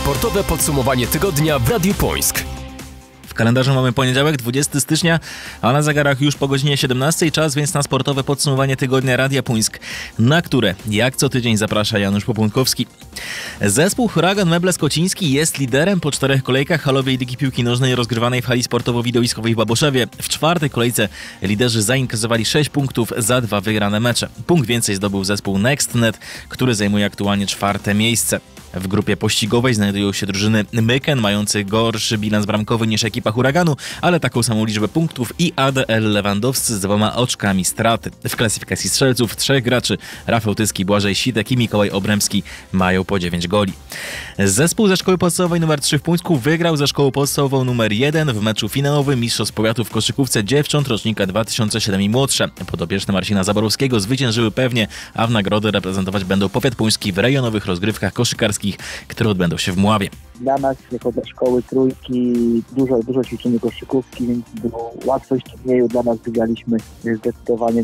Sportowe podsumowanie tygodnia w Radiu Płońsk. W kalendarzu mamy poniedziałek, 20 stycznia, a na zegarach już po godzinie 17 czas, więc na sportowe podsumowanie tygodnia Radia Płońsk, na które jak co tydzień zaprasza Janusz Popłonkowski. Zespół Huragan Meble-Skociński jest liderem po 4 kolejkach halowej Ligi Piłki Nożnej rozgrywanej w hali sportowo-widowiskowej w Baboszewie. W 4. kolejce liderzy zainkasowali 6 punktów za 2 wygrane mecze. Punkt więcej zdobył zespół NextNet, który zajmuje aktualnie 4. miejsce. W grupie pościgowej znajdują się drużyny Myken, mający gorszy bilans bramkowy niż ekipa Huraganu, ale taką samą liczbę punktów, i ADL Lewandowscy z 2 oczkami straty. W klasyfikacji strzelców 3 graczy, Rafał Tyski, Błażej Sitek i Mikołaj Obremski, mają po 9 goli. Zespół ze szkoły podstawowej nr 3 w Płońsku wygrał ze szkołą podstawową nr 1 w meczu finałowym Mistrzostw Powiatu w koszykówce dziewcząt rocznika 2007 i młodsze. Podopieczne Marcina Zaborowskiego zwyciężyły pewnie, a w nagrody reprezentować będą powiat płoński w rejonowych rozgrywkach koszykarskich, które odbędą się w Mławie. Dla nas, jako dla szkoły trójki, dużo ćwiczymy koszykówki, więc było łatwość turnieju. Dla nas wygraliśmy zdecydowanie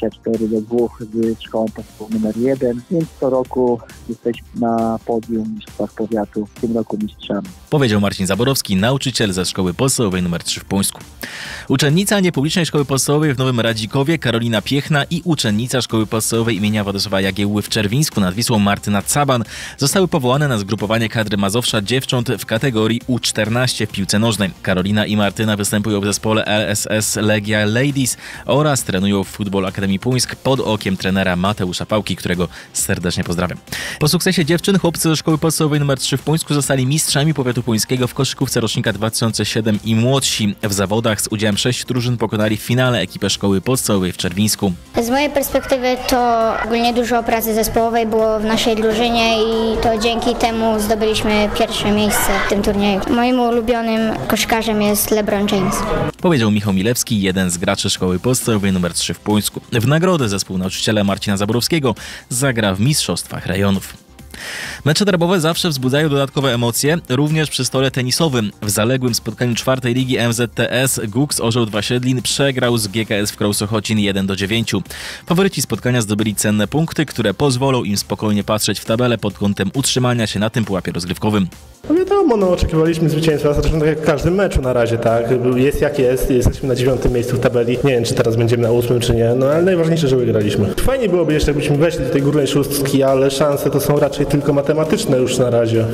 24-2 z szkołą podstawową nr 1, więc co roku jesteśmy na podium w mistrzostwach powiatu, w tym roku mistrzami. Powiedział Marcin Zaborowski, nauczyciel ze szkoły podstawowej nr 3 w Płońsku. Uczennica niepublicznej szkoły podstawowej w Nowym Radzikowie Karolina Piechna i uczennica szkoły podstawowej imienia Władysława Jagiełły w Czerwińsku nad Wisłą Martyna Caban zostały powołane na zgrupowanie kadry Mazowsza dziewcząt w kategorii U14 w piłce nożnej. Karolina i Martyna występują w zespole LSS Legia Ladies oraz trenują w Football Akademii Płońsk pod okiem trenera Mateusza Pałki, którego serdecznie pozdrawiam. Po sukcesie dziewczyn chłopcy ze szkoły podstawowej nr 3 w Płońsku zostali mistrzami powiatu płońskiego w koszykówce rocznika 2007 i młodsi. W zawodach z udziałem 6 drużyn pokonali w finale ekipę szkoły podstawowej w Czerwińsku. Z mojej perspektywy to ogólnie dużo pracy zespołowej było w naszej drużynie i to dzięki temu zdobyliśmy pierwsze miejsce w tym turnieju. Moim ulubionym koszykarzem jest LeBron James. Powiedział Michał Milewski, jeden z graczy szkoły podstawowej nr 3 w Płońsku. W nagrodę zespół nauczyciela Marcina Zaborowskiego zagra w mistrzostwach rejonów. Mecze derbowe zawsze wzbudzają dodatkowe emocje, również przy stole tenisowym. W zaległym spotkaniu 4. ligi MZTS Guks Orzeł 2 Siedlin przegrał z GKS w Krąsochocin 1-9. Faworyci spotkania zdobyli cenne punkty, które pozwolą im spokojnie patrzeć w tabelę pod kątem utrzymania się na tym pułapie rozgrywkowym. No wiadomo, oczekiwaliśmy zwycięstwa, zresztą tak jak w każdym meczu na razie, tak. Jest jak jest, jesteśmy na 9. miejscu w tabeli. Nie wiem, czy teraz będziemy na 8. czy nie, no ale najważniejsze, że wygraliśmy. Fajnie byłoby jeszcze, jakbyśmy weszli do tej górnej szóstki, ale szanse to są raczej tylko matematyczne już na razie.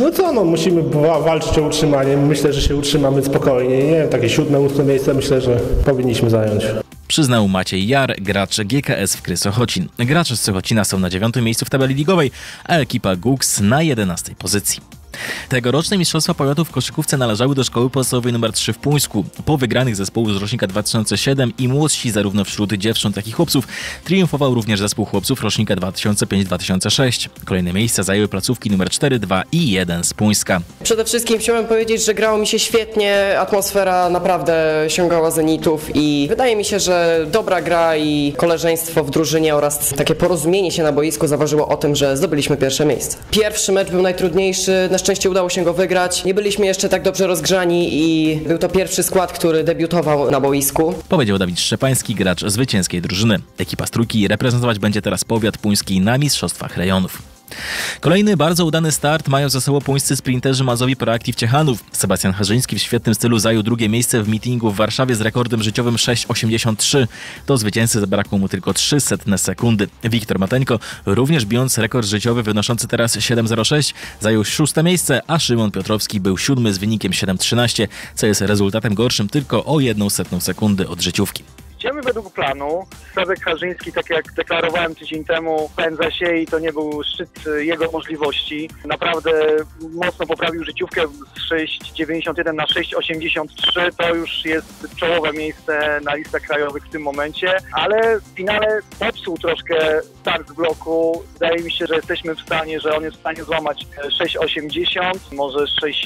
Musimy walczyć o utrzymanie. Myślę, że się utrzymamy spokojnie. Nie wiem, takie 7., 8. miejsce myślę, że powinniśmy zająć. Przyznał Maciej Jar, gracz GKS w Krysococin. Gracze z Sochocina są na 9. miejscu w tabeli ligowej, a ekipa Guks na 11. pozycji. Tegoroczne Mistrzostwa Powiatu w koszykówce należały do szkoły podstawowej nr 3 w Płońsku. Po wygranych zespołów z rocznika 2007 i młodsi zarówno wśród dziewcząt, jak i chłopców triumfował również zespół chłopców rocznika 2005-2006. Kolejne miejsca zajęły placówki nr 4, 2 i 1 z Płońska. Przede wszystkim chciałem powiedzieć, że grało mi się świetnie, atmosfera naprawdę sięgała zenitów i wydaje mi się, że dobra gra i koleżeństwo w drużynie oraz takie porozumienie się na boisku zaważyło o tym, że zdobyliśmy pierwsze miejsce. Pierwszy mecz był najtrudniejszy, na szczęście udało się go wygrać. Nie byliśmy jeszcze tak dobrze rozgrzani i był to pierwszy skład, który debiutował na boisku. Powiedział Dawid Szczepański, gracz zwycięskiej drużyny. Ekipa z trójki reprezentować będzie teraz powiat płoński na mistrzostwach rejonów. Kolejny bardzo udany start mają za sobą płońscy sprinterzy Mazowi Proactive Ciechanów. Sebastian Harzyński w świetnym stylu zajął 2. miejsce w meetingu w Warszawie z rekordem życiowym 6,83. Do zwycięzcy zabrakło mu tylko 0,03 sekundy. Wiktor Mateńko, również bijąc rekord życiowy wynoszący teraz 7,06, zajął 6. miejsce, a Szymon Piotrowski był 7. z wynikiem 7,13, co jest rezultatem gorszym tylko o 0,01 sekundy od życiówki. Idziemy według planu. Sebek Harzyński, tak jak deklarowałem tydzień temu, pędza się i to nie był szczyt jego możliwości. Naprawdę mocno poprawił życiówkę z 6,91 na 6,83. To już jest czołowe miejsce na listach krajowych w tym momencie, ale w finale popsuł troszkę start z bloku. Wydaje mi się, że jesteśmy w stanie, że on jest w stanie złamać 6,80, może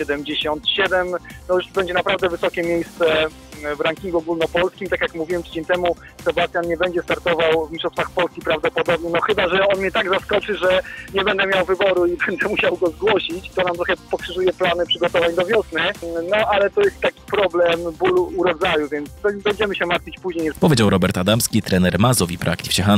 6,77. To już będzie naprawdę wysokie miejsce w rankingu ogólnopolskim. Tak jak mówiłem tydzień temu, Sebastian nie będzie startował w Mistrzostwach Polski prawdopodobnie, no chyba że on mnie tak zaskoczy, że nie będę miał wyboru i będę musiał go zgłosić. To nam trochę pokrzyżuje plany przygotowań do wiosny, no ale to jest taki problem bólu u rodzaju, więc będziemy się martwić później. Powiedział Robert Adamski, trener Mazowi Proactive Ciechanów.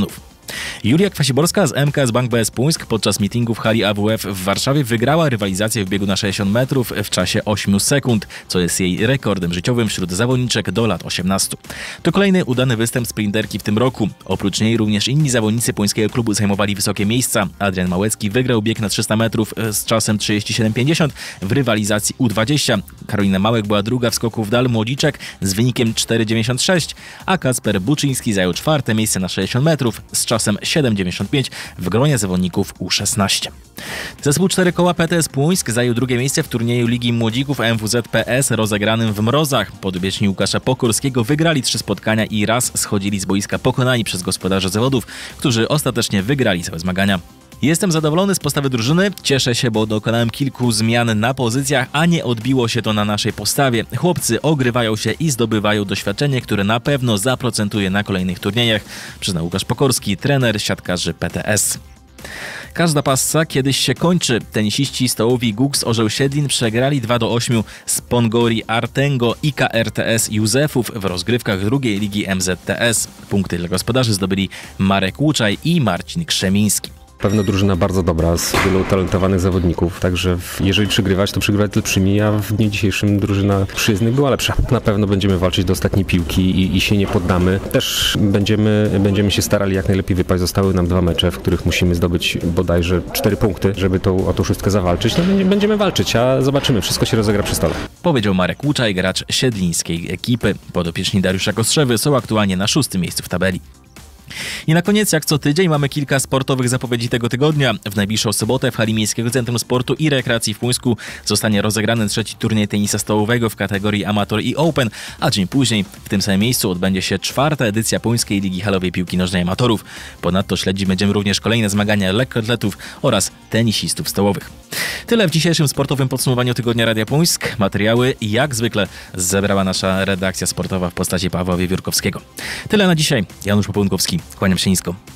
Julia Kwasiborska z MKS Bank BS Puńsk podczas meetingu w hali AWF w Warszawie wygrała rywalizację w biegu na 60 metrów w czasie 8 sekund, co jest jej rekordem życiowym wśród zawodniczek do lat 18. To kolejny udany występ sprinterki w tym roku. Oprócz niej również inni zawodnicy puńskiego klubu zajmowali wysokie miejsca. Adrian Małecki wygrał bieg na 300 metrów z czasem 37,50 w rywalizacji U20. Karolina Małek była druga w skoku w dal młodziczek z wynikiem 4,96, a Kacper Buczyński zajął 4. miejsce na 60 metrów z czasem 7,95 w gronie zawodników U16. Zespół 4 koła PTS Puńsk zajął drugie miejsce w turnieju Ligi Młodzików MWZ PS rozegranym w Mrozach. Podobieczni Łukasza Pokorskiego wygrali 3 spotkania i raz schodzili z boiska pokonani przez gospodarzy zawodów, którzy ostatecznie wygrali całe zmagania. Jestem zadowolony z postawy drużyny, cieszę się, bo dokonałem kilku zmian na pozycjach, a nie odbiło się to na naszej postawie. Chłopcy ogrywają się i zdobywają doświadczenie, które na pewno zaprocentuje na kolejnych turniejach, przyznał Łukasz Pokorski, trener siatkarzy PTS. Każda passa kiedyś się kończy. Tenisiści stołowi Gux Orzeł Siedlin przegrali 2-8 z Pongori Artengo i KRTS Józefów w rozgrywkach drugiej ligi MZTS. Punkty dla gospodarzy zdobyli Marek Łuczaj i Marcin Krzemiński. Pewno drużyna bardzo dobra, z wielu utalentowanych zawodników, także jeżeli przegrywać, to przegrywać lepszymi, a w dniu dzisiejszym drużyna przyjezdnych była lepsza. Na pewno będziemy walczyć do ostatniej piłki i się nie poddamy. Też będziemy się starali jak najlepiej wypaść. Zostały nam 2 mecze, w których musimy zdobyć bodajże 4 punkty, żeby o tą szóstkę zawalczyć. No będziemy walczyć, a zobaczymy, wszystko się rozegra przy stole. Powiedział Marek Łuczaj, gracz siedlińskiej ekipy. Podopieczni Dariusza Kostrzewy są aktualnie na 6. miejscu w tabeli. I na koniec, jak co tydzień, mamy kilka sportowych zapowiedzi tego tygodnia. W najbliższą sobotę w hali Miejskiego Centrum Sportu i Rekreacji w Puńsku zostanie rozegrany 3. turniej tenisa stołowego w kategorii Amator i Open, a dzień później w tym samym miejscu odbędzie się 4. edycja Puńskiej Ligi Halowej Piłki Nożnej Amatorów. Ponadto śledzić będziemy również kolejne zmagania lekkoatletów oraz tenisistów stołowych. Tyle w dzisiejszym sportowym podsumowaniu tygodnia Radia Puńsk. Materiały jak zwykle zebrała nasza redakcja sportowa w postaci Pawła Wiewiórkowskiego. Tyle na dzisiaj. Janusz Popłunkowski. Kłaniam się nisko.